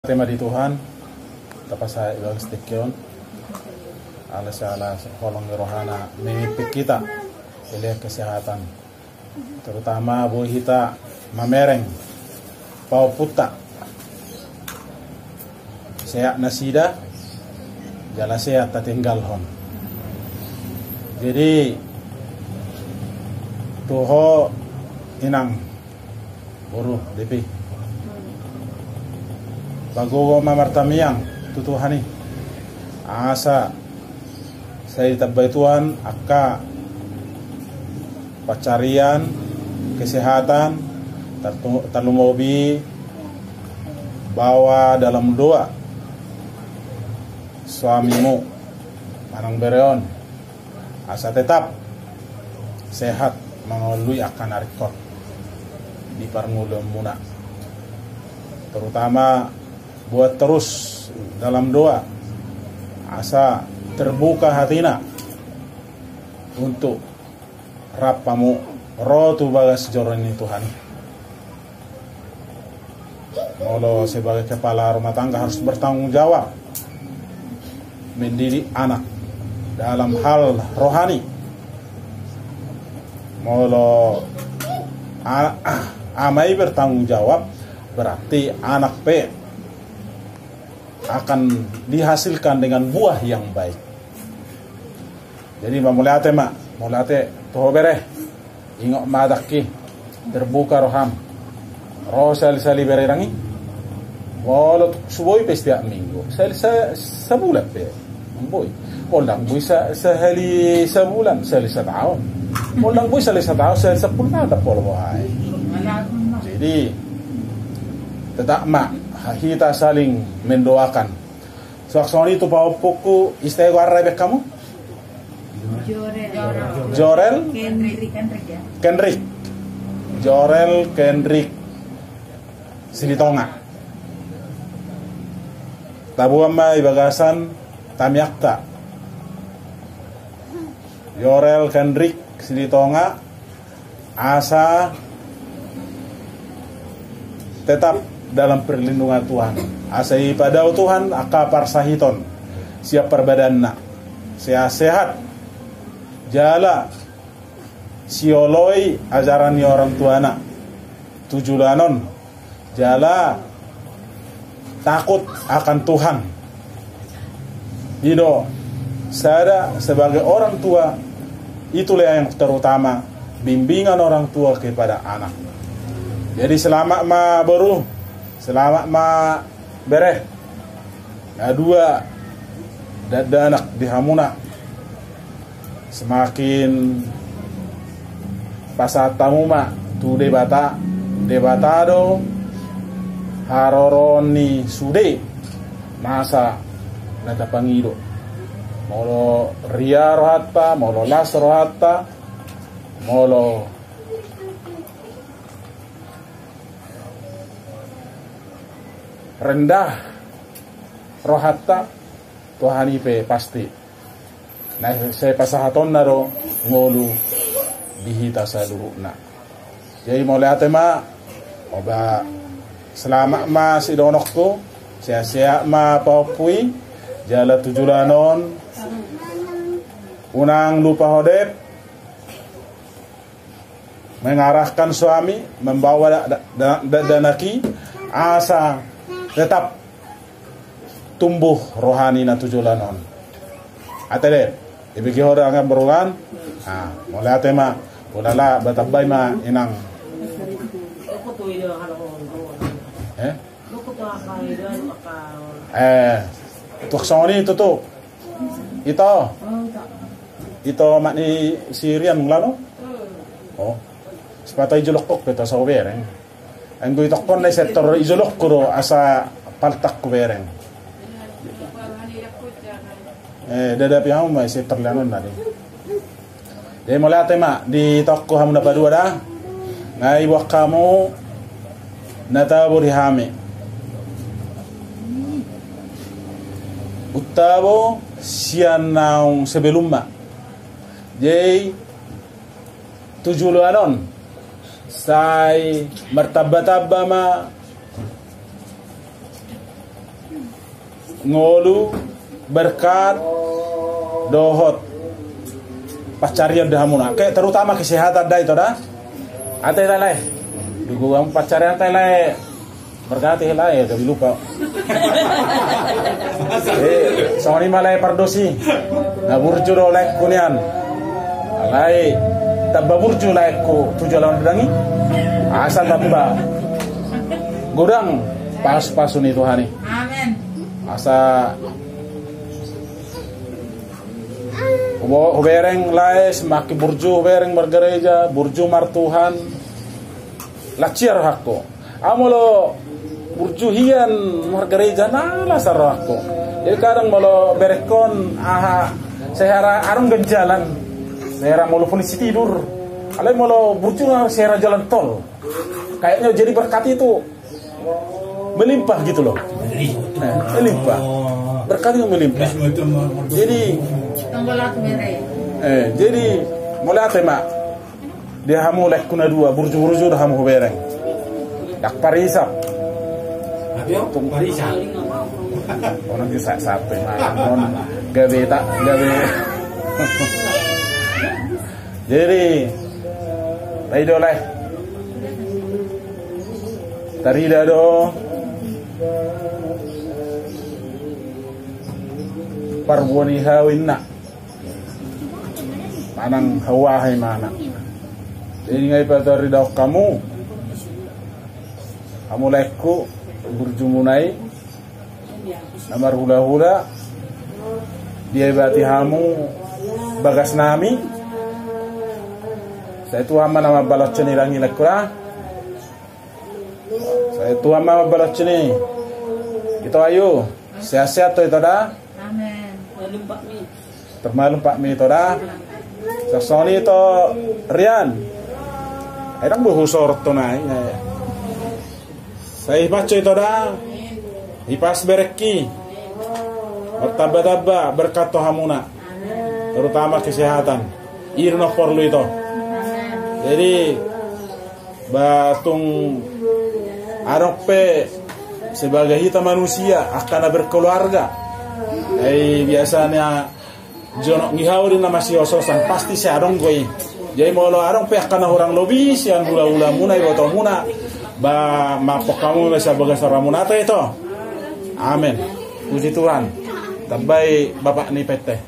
Tema di Tuhan, tapos sa ibang stick yun. Alas kolong rohana, mimipik kita, ilih kesehatan. Terutama buhay kita, mamereng, pauputa. Seyak nasida, jala seyak tatinggalhon. Jadi, tuho inang, buruh, depi. Bago mamartamiang tutuhani asa saya tabay Tuhan akka pacarian kesehatan talumobi bawa dalam doa suamimu manang bereon asa tetap sehat mengalui akan arikot di parngulum muna, terutama buat terus dalam doa asa terbuka hatina untuk rapamu rotu bagas joroni Tuhan. Molo sebagai kepala rumah tangga harus bertanggung jawab mendidik anak dalam hal rohani. Molo amai bertanggung jawab berarti anak pe akan dihasilkan dengan buah yang baik. Jadi mulate toho bere ingok madaki terbuka roham sali bere rangi walau suboy pesta minggu sebulan pe boy olang boy sehari sebulan sehari setahun olang boy sehari setahun sehari sepuluh ada polo hai. Jadi tetap kita saling mendoakan. Soaksoni itu bawa puku istilah warna kamu? Jorel Kendrick Jorel Kendrick Silitonga tabuama ibagasan tamiakta Jorel Kendrick Silitonga asa tetap dalam perlindungan Tuhan. Asai pada Tuhan akapar sahiton siap perbadanna sehat jala sioloi ajaran orang tuana tujulanon jala takut akan Tuhan. Dido sada sebagai orang tua itulah yang terutama bimbingan orang tua kepada anak. Jadi selama ma baru selama ma bereh dua anak di hamuna semakin pasatamu ma tu debatado haroroni sude masa nata pangido molo ria rohatta molo las rohatta molo rendah rohatta Tuhan ipe pasti. Nah saya pasahaton naro ngolu dihita saluhna. Jadi mulai atema oba selama ma si donokku sia-sia ma papui jala tujulanon unang lupa hodep mengarahkan suami membawa danaki asa tetap tumbuh rohani na tujulanon. Atele, ibigi hora ang berulan. Mulai atema, ulala batabay ma inang. Tuksoni itu tuh. Ito makni Syrian lano. Oh, sepatay julok kok kita sa overeng. Ang gue takon na sektor izolok kuro asa paltak ko bereng. Dada pihang may sektor lanon na din. Dahil mula tema di takko hamu na padua dah. Ngai wak kamu natabo rihame. Utabo sian naung sebelum ma. Jadi 7 anon. Sai martaba-taba ma ngolu berkat dohot pacarian dah muna kayak terutama kesehatan dah itu dah ate lelai dugu am pacarian lelai berkati lelai tapi lupa soni malai pardosi na burju oleh kunian lelai tabba burju lelai ku tujuh lawan dangi asal tabba gudang pas-pasun itu hani Amin. asa hubereng laes maki burju hubereng bergereja burju martuhan laciar hakko amolo burju hian bergereja nala sarako jadi kadang malo berekon aha sehara arung genjalan sehara molo polisi tidur alai molo burju sehara jalan tol kayaknya jadi berkat itu melimpah gitu loh melimpah berkat itu melimpah jadi jadi mulai tema dia hamu lek kuna dua burju dah hamu bereng dak parisap Tung parisa. orang bisa sampai non gawe tak gawe jadi baik doleh tarida do parwoni hawinna manang hawahai mana jadi ngai patarida kamu lekku berjumunai namar hula-hula dia bati hamu bagas nami saya tu hama nama balot ceni rangi lekura saya tu hama balot ceni kita ayo sehat-sehat tu itu dah Amin. termalum Pak Mi itu dah sasoni itu Rian ayang buhusor tu nai saya baca itu dah ipas bereki bertambah-tambah berkat hamuna terutama kesehatan irno perlu itu jadi batung arope sebagai kita manusia akan berkeluarga biasanya jono ngihawri nama si ososan pasti si arong gue jadi mau lo arong pe akan orang lobi si an hula-hula muna iboto muna ba mapok kamu bisa bagas ramunata itu amin puji Tuhan tabai bapak ni pete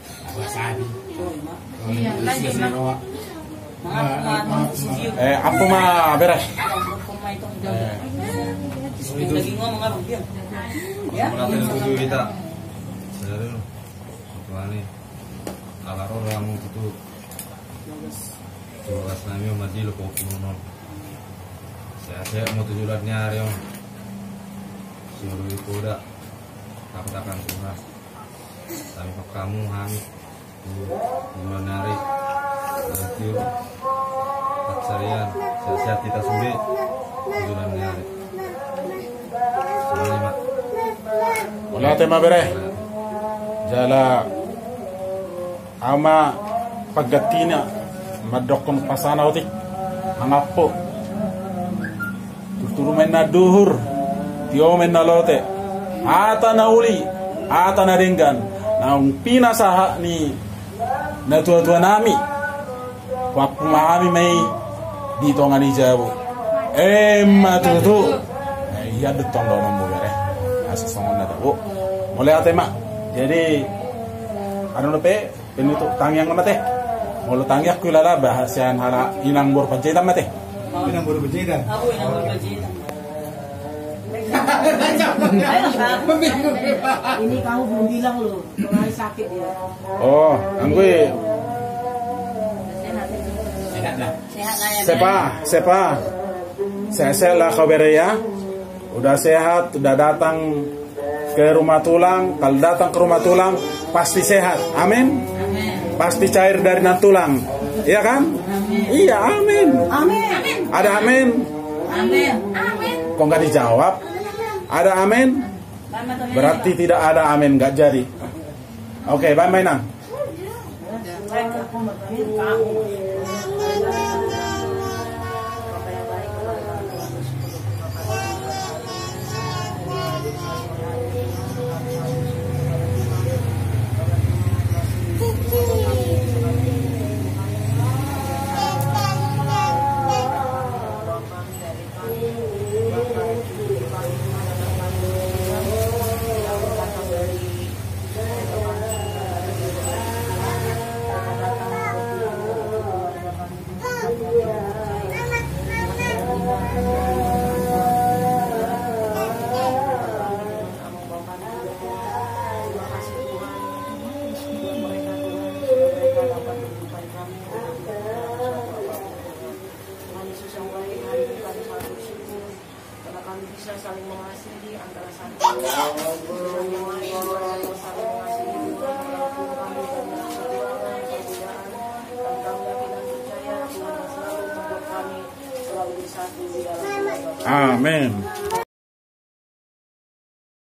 apa mah beres Lagi ngomong apa dia? Ya. Tujuh kita. Saudara, tuani. Alaro ramu itu. Tugas nami mati lo kokunon. Saya mau tujuannya Aryo. Suruh itu udah katakan Tuhan. Tapi kamu hamil bulan hari nanti paksarian sehat kita sendiri bulan hari. Semuanya wala tema bere jala ama pagatina madokon pasana otik angapo tuturu men na duhur tio men na lote ata na uli ata na ringgan na pina saha ni na tua nami wapu mahami mai dito ngani jabu matutu iya detong do nombo bere asa songon na dawo mulai atema jadi anu pe penutup tangyang mate mulu tangyak kulala bahasian hala inang bor panceta mate Pinang baru berjeda. Aku yang berbeda. Ini kamu belum bilang loh, kalau sakit ya. oh anggue Sehat lah ya. sepa lah kabar ya udah sehat udah datang ke rumah tulang kalau datang ke rumah tulang pasti sehat amin Amin. pasti cair dari nan tulang iya kan iya amin Amin. ada amin Amin. Amin. kok nggak dijawab ada amin berarti tidak ada amin nggak jadi oke bye mainan Amin.